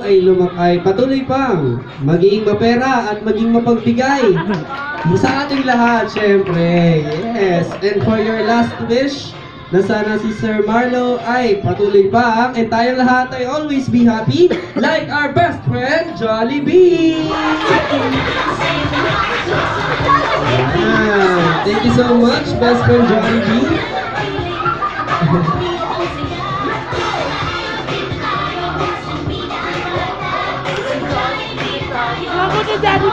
ay patuloy pang maging mapera at maging mapagbigay sa ating lahat, syempre. Yes. And for your last wish, na sana si Sir Marlo ay patuloy pang and tayong lahat ay always be happy like our best friend, Jollibee! Thank you so much, best friend Jollibee.